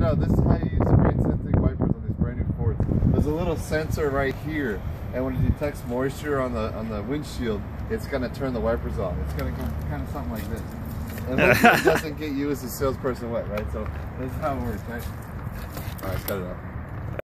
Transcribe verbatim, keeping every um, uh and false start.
out, this is how you use rain sensing wipers on these brand new Fords. There's a little sensor right here, and when it detects moisture on the on the windshield, it's gonna turn the wipers off. It's gonna go kind of something like this. And it doesn't get you as a salesperson wet, right? So this is how it works, right? All right, cut it off.